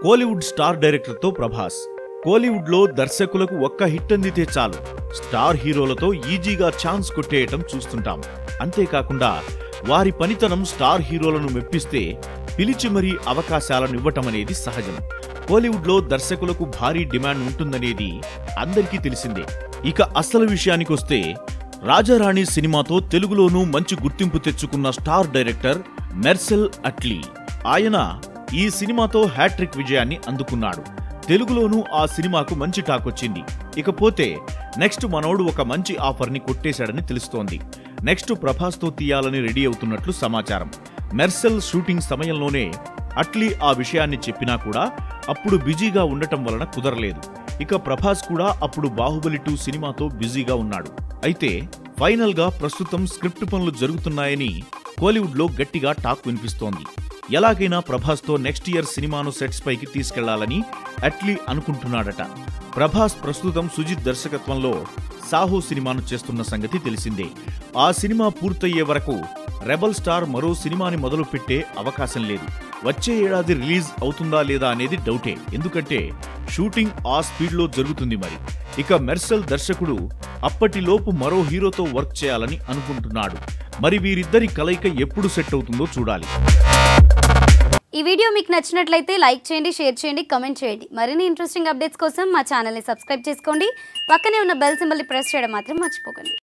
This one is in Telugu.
కోలీవుడ్ స్టార్ డైరెక్టర్ తో ప్రభాస్. కోలీవుడ్ లో దర్శకులకు ఒక్క హిట్ అందితే చాలు స్టార్ హీరోలతో ఈజీగా ఛాన్స్ కొట్టేయటం చూస్తుంటాం. అంతేకాకుండా వారి పనితనం స్టార్ హీరోలను మెప్పిస్తే పిలిచి మరీ అవకాశాలను ఇవ్వటమనేది సహజం. కోలీవుడ్ లో దర్శకులకు భారీ డిమాండ్ ఉంటుందనేది అందరికీ తెలిసిందే. ఇక అసలు విషయానికొస్తే రాజారాణి సినిమాతో తెలుగులోనూ మంచి గుర్తింపు తెచ్చుకున్న స్టార్ డైరెక్టర్ మెర్సెల్ అట్లీ. ఆయన ఈ సినిమాతో హ్యాట్రిక్ విజయాన్ని అందుకున్నాడు. తెలుగులోనూ ఆ సినిమాకు మంచి టాక్ వచ్చింది. ఇకపోతే నెక్స్ట్ మనోడు ఒక మంచి ఆఫర్ని కొట్టేశాడని తెలుస్తోంది. నెక్స్ట్ ప్రభాస్ తో తీయాలని రెడీ అవుతున్నట్లు సమాచారం. మెర్సెల్ షూటింగ్ సమయంలోనే అట్లీ ఆ విషయాన్ని చెప్పినా కూడా అప్పుడు బిజీగా ఉండటం వలన కుదరలేదు. ఇక ప్రభాస్ కూడా అప్పుడు బాహుబలి 2 సినిమాతో బిజీగా ఉన్నాడు. అయితే ఫైనల్ గా ప్రస్తుతం స్క్రిప్ట్ పనులు జరుగుతున్నాయని కోలీవుడ్ లో గట్టిగా టాక్ వినిపిస్తోంది. ఎలాగైనా ప్రభాస్ తో నెక్స్ట్ ఇయర్ సినిమాను సెట్స్ పైకి తీసుకెళ్లాలని అట్లీ అనుకుంటున్నాడట. ప్రభాస్ ప్రస్తుతం సుజిత్ దర్శకత్వంలో సాహో సినిమాను చేస్తున్న సంగతి తెలిసిందే. ఆ సినిమా పూర్తయ్యే వరకు రెబల్ స్టార్ మరో సినిమాని మొదలు పెట్టే అవకాశం లేదు. వచ్చే ఏడాది రిలీజ్ అవుతుందా లేదా అనేది డౌటే. ఎందుకంటే షూటింగ్ ఆ స్పీడ్ లో జరుగుతుంది. మరి ఇక మెర్సెల్ దర్శకుడు అప్పటిలోపు మరో హీరోతో వర్క్ చేయాలని అనుకుంటున్నాడు. మరి వీరిద్దరి కలయిక ఎప్పుడు సెట్ అవుతుందో చూడాలి. ఈ వీడియో మీకు నచ్చినట్లయితే లైక్ చేయండి, షేర్ చేయండి, కామెంట్ చేయండి. మరిన్ని ఇంట్రెస్టింగ్ అప్డేట్స్ కోసం మా ఛానల్ని సబ్స్క్రైబ్ చేసుకోండి. పక్కనే ఉన్న బెల్ సింబల్ని ప్రెస్ చేయడం మాత్రం మర్చిపోకండి.